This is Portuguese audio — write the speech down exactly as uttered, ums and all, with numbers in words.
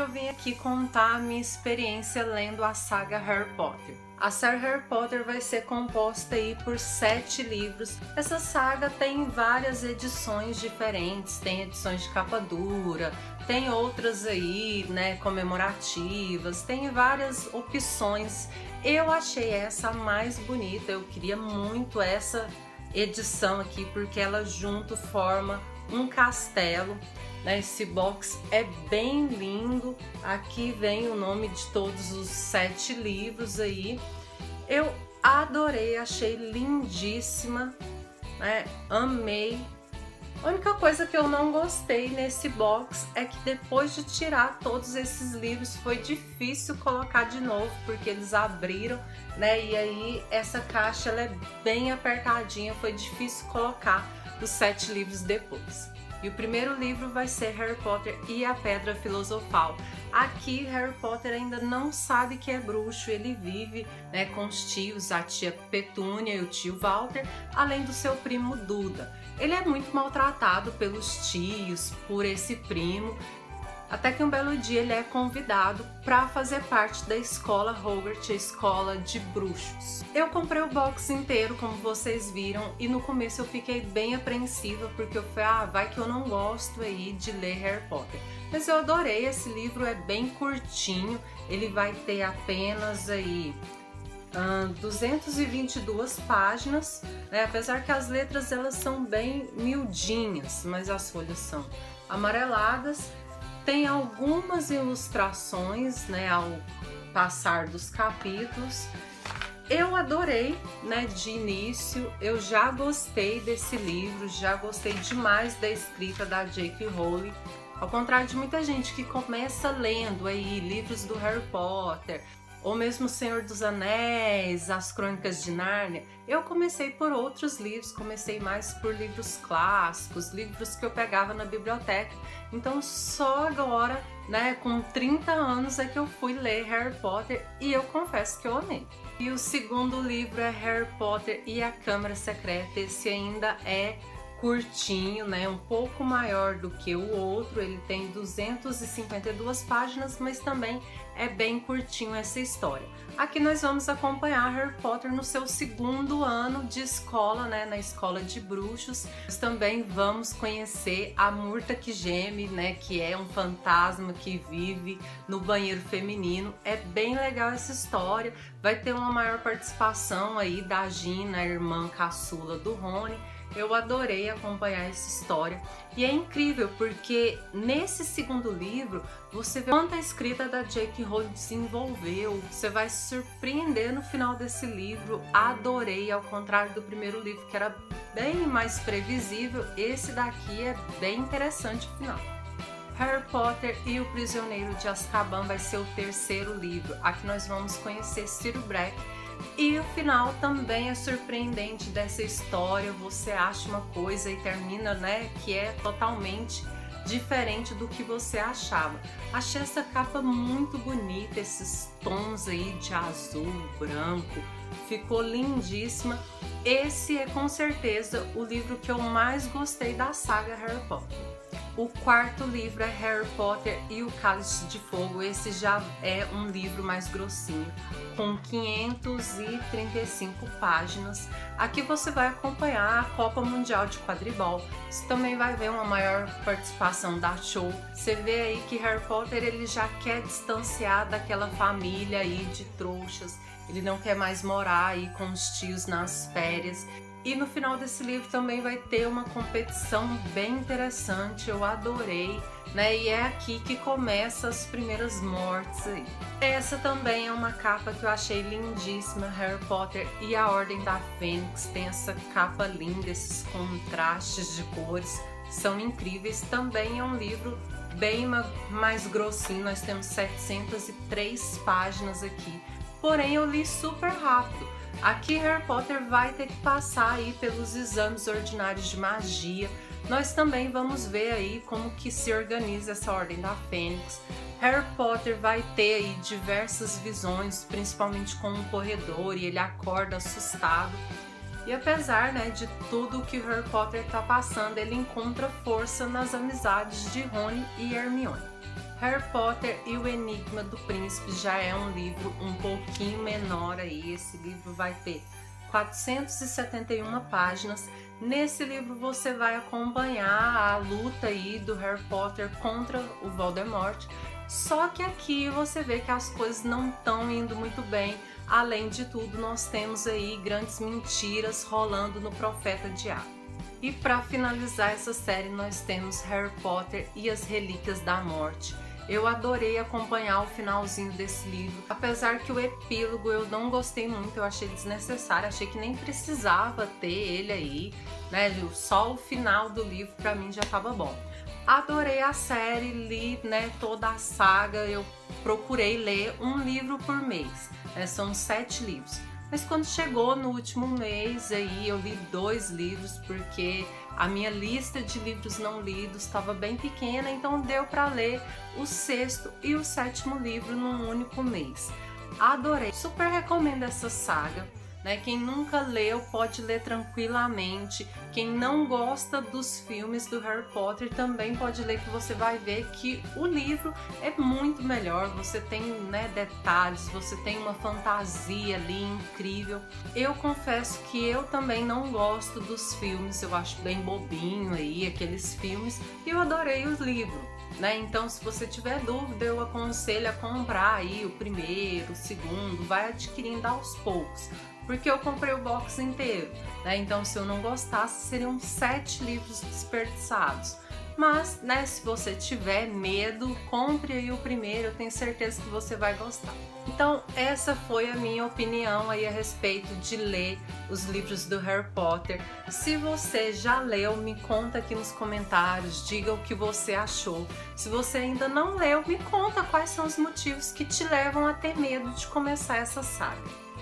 eu vim aqui contar a minha experiência lendo a saga Harry Potter. A saga Harry Potter vai ser composta aí por sete livros. Essa saga tem várias edições diferentes, tem edições de capa dura, tem outras aí, né, comemorativas, tem várias opções. Eu achei essa a mais bonita, eu queria muito essa edição aqui porque ela junto forma um castelo. Esse box é bem lindo, aqui vem o nome de todos os sete livros aí. Eu adorei, achei lindíssima, né? Amei. A única coisa que eu não gostei nesse box é que depois de tirar todos esses livros foi difícil colocar de novo, porque eles abriram, né? E aí essa caixa ela é bem apertadinha, foi difícil colocar os sete livros depois. E o primeiro livro vai ser Harry Potter e a Pedra Filosofal. Aqui Harry Potter ainda não sabe que é bruxo, ele vive, né, com os tios, a tia Petúnia e o tio Walter, além do seu primo Duda. Ele é muito maltratado pelos tios, por esse primo, até que um belo dia ele é convidado para fazer parte da escola Hogwarts, a escola de bruxos. Eu comprei o box inteiro, como vocês viram, e no começo eu fiquei bem apreensiva, porque eu falei, ah, vai que eu não gosto aí de ler Harry Potter. Mas eu adorei, esse livro é bem curtinho, ele vai ter apenas aí hum, duzentas e vinte e duas páginas, né? Apesar que as letras elas são bem miudinhas, mas as folhas são amareladas. Tem algumas ilustrações, né, ao passar dos capítulos. Eu adorei, né, de início, eu já gostei desse livro, já gostei demais da escrita da J K. Rowling. Ao contrário de muita gente que começa lendo aí livros do Harry Potter, ou mesmo Senhor dos Anéis, As Crônicas de Nárnia, eu comecei por outros livros, comecei mais por livros clássicos, livros que eu pegava na biblioteca. Então só agora, né, com trinta anos é que eu fui ler Harry Potter e eu confesso que eu amei. E o segundo livro é Harry Potter e a Câmara Secreta. Esse ainda é curtinho, né, um pouco maior do que o outro, ele tem duzentas e cinquenta e duas páginas, mas também é bem curtinho essa história. Aqui nós vamos acompanhar Harry Potter no seu segundo ano de escola, né, na escola de bruxos. Nós também vamos conhecer a Murta que Geme, né, que é um fantasma que vive no banheiro feminino. É bem legal essa história, vai ter uma maior participação aí da Gina, a irmã caçula do Rony. Eu adorei acompanhar essa história e é incrível porque nesse segundo livro você vê quanta escrita da J K. Rowling desenvolveu, você vai se surpreender no final desse livro. Adorei, ao contrário do primeiro livro que era bem mais previsível, esse daqui é bem interessante o final. Harry Potter e o Prisioneiro de Azkaban vai ser o terceiro livro. Aqui nós vamos conhecer Ciro Black. E o final também é surpreendente dessa história, você acha uma coisa e termina, né, que é totalmente diferente do que você achava. Achei essa capa muito bonita, esses tons aí de azul, branco, ficou lindíssima. Esse é com certeza o livro que eu mais gostei da saga Harry Potter. O quarto livro é Harry Potter e o Cálice de Fogo. Esse já é um livro mais grossinho, com quinhentas e trinta e cinco páginas. Aqui você vai acompanhar a Copa Mundial de Quadribol. Você também vai ver uma maior participação da Cho. Você vê aí que Harry Potter ele já quer distanciar daquela família aí de trouxas. Ele não quer mais morar aí com os tios nas férias. E no final desse livro também vai ter uma competição bem interessante, eu adorei, né? E é aqui que começa as primeiras mortes aí. Essa também é uma capa que eu achei lindíssima, Harry Potter e a Ordem da Fênix. Tem essa capa linda, esses contrastes de cores são incríveis. Também é um livro bem mais grossinho, nós temos setecentas e três páginas aqui. Porém eu li super rápido. Aqui Harry Potter vai ter que passar aí pelos exames ordinários de magia. Nós também vamos ver aí como que se organiza essa Ordem da Fênix. Harry Potter vai ter aí diversas visões, principalmente com um corredor, e ele acorda assustado. E apesar, né, de tudo que Harry Potter está passando, ele encontra força nas amizades de Rony e Hermione. Harry Potter e o Enigma do Príncipe já é um livro um pouquinho menor aí. Esse livro vai ter quatrocentas e setenta e uma páginas. Nesse livro você vai acompanhar a luta aí do Harry Potter contra o Voldemort. Só que aqui você vê que as coisas não estão indo muito bem. Além de tudo, nós temos aí grandes mentiras rolando no Profeta Diabo. E para finalizar essa série, nós temos Harry Potter e as Relíquias da Morte. Eu adorei acompanhar o finalzinho desse livro, apesar que o epílogo eu não gostei muito, eu achei desnecessário, achei que nem precisava ter ele aí, né? Só o final do livro para mim já estava bom. Adorei a série, li, né, toda a saga, eu procurei ler um livro por mês, né? São sete livros. Mas quando chegou no último mês aí eu li dois livros porque a minha lista de livros não lidos estava bem pequena, então deu para ler o sexto e o sétimo livro num único mês. Adorei, super recomendo essa saga. Né? Quem nunca leu pode ler tranquilamente. Quem não gosta dos filmes do Harry Potter também pode ler, que você vai ver que o livro é muito melhor. Você tem, né, detalhes, você tem uma fantasia ali incrível. Eu confesso que eu também não gosto dos filmes, eu acho bem bobinho aí aqueles filmes, e eu adorei os livros. Né? Então, se você tiver dúvida, eu aconselho a comprar aí o primeiro, o segundo, vai adquirindo aos poucos, porque eu comprei o box inteiro, né? Então, se eu não gostasse, seriam sete livros desperdiçados. Mas, né, se você tiver medo, compre aí o primeiro, eu tenho certeza que você vai gostar. Então, essa foi a minha opinião aí a respeito de ler os livros do Harry Potter. Se você já leu, me conta aqui nos comentários, diga o que você achou. Se você ainda não leu, me conta quais são os motivos que te levam a ter medo de começar essa saga.